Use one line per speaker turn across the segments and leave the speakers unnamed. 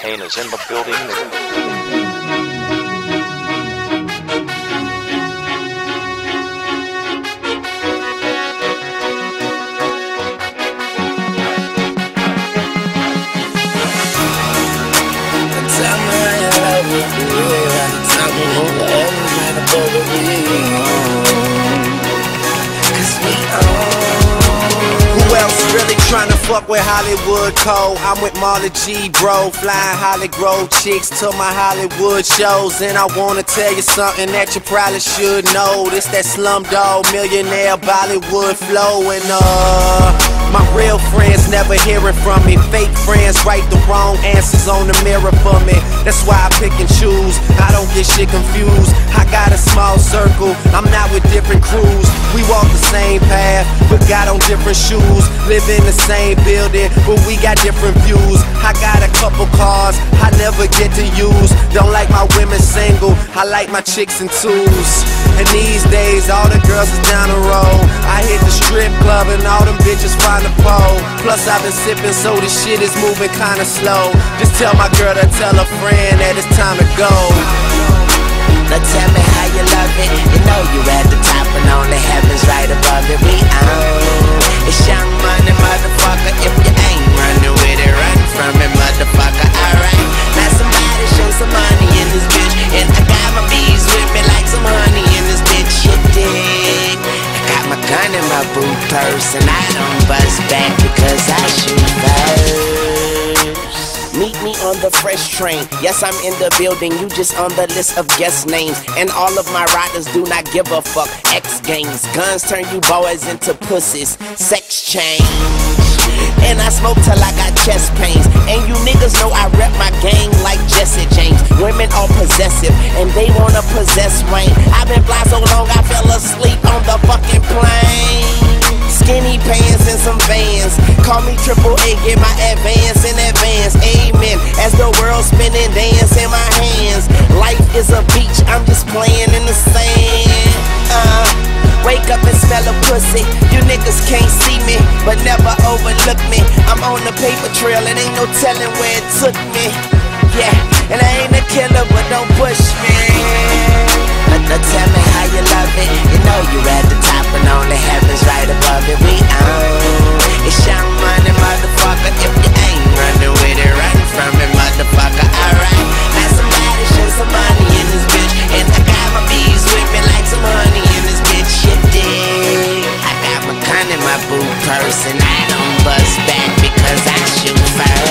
Kane is in the building.
Who else really tryna fuck with Hollywood Cole? I'm with Marley G, bro, flying Holly Grove chicks to my Hollywood shows. And I wanna tell you something that you probably should know. This that Slumdog Millionaire Bollywood flow. And my real friends never hearing from me. Fake friends write the wrong answers on the mirror for me. That's why I pick and choose, I don't get shit confused. I got a small circle, I'm not with different crews. We walk the same path, but got on different shoes. Live in the same building, but we got different views. I got a couple cars I never get to use. Don't like my women single, I like my chicks in twos. And these days all the girls is down the road. I hit the strip club and all them bitches find a pole. Plus I've been sipping, so this shit is moving kinda slow. Just tell my girl to tell a friend that it's time to go.
Now tell me how you love it. You know you at the top and only heaven's right above it. We own it's Young Money, motherfucker. If you ain't running with it, run from it, motherfucker. Alright, now somebody show some money in this bitch. And I got my bees with me like some honey in this bitch. You dig? I got my gun in my boot purse and I don't bust back because I shoot first. Meet me on the fresh train. Yes, I'm in the building, you just on the list of guest names. And all of my riders do not give a fuck. X Games, guns turn you boys into pussies. Sex change. And I smoke till I got chest pains. And you niggas know I rep my gang like Jesse James. Women are possessive and they wanna possess Wayne. I've been fly so long I fell asleep on the fucking plane. Skinny pants and some Vans. Call me Triple A, get my advance in advance. Amen. As the world spinning, dance in my hands. Life is a beach, I'm just playing in the sand. Wake up and smell a pussy. You niggas can't see me, but never overlook me. I'm on the paper trail, and ain't no telling where it took me. Yeah, and I ain't a killer, but don't push me. Now tell me how you love it. You know you at the top and only heaven's right above it. We own it's Young Money, motherfucker. If you ain't running with it, run from it, motherfucker. Alright, now somebody show some money in this bitch. And I got my bees with me like some honey in this bitch. You dig? I got my gun in my boot purse and I don't bust back because I shoot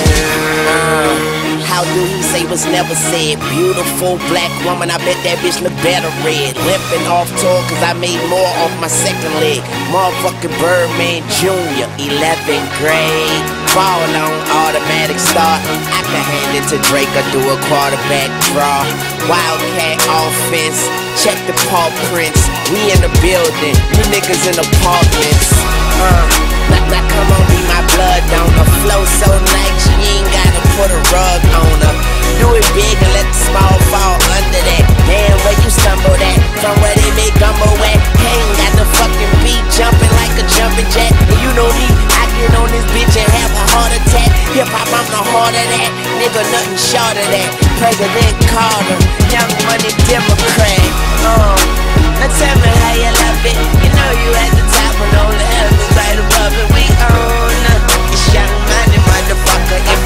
first. How do you say was never said? Beautiful black woman, I bet that bitch look better red. Limping off tour cause I made more off my second leg. Motherfucking Birdman Jr., 11th grade. Ball on automatic start. I can hand it to Drake or do a quarterback draw. Wildcat offense, check the paw prints. We in the building, you niggas in apartments. Now come on, be my blood donor. Flow so nice, you ain't gotta put a rug on her. Do it big and let the small fall under that. Damn, where you stumble at? From where they make gumbo at. Hang got the fucking beat jumping like a jumping jack. And you know me, I get on this bitch and have a heart attack. Hip hop, I'm the heart of that. Nigga, nothing short of that. President Carter, Young Money Democrat. Now tell me how you love it. You know you at the top and only heaven's right above it. We own it's Young Money, motherfucker. If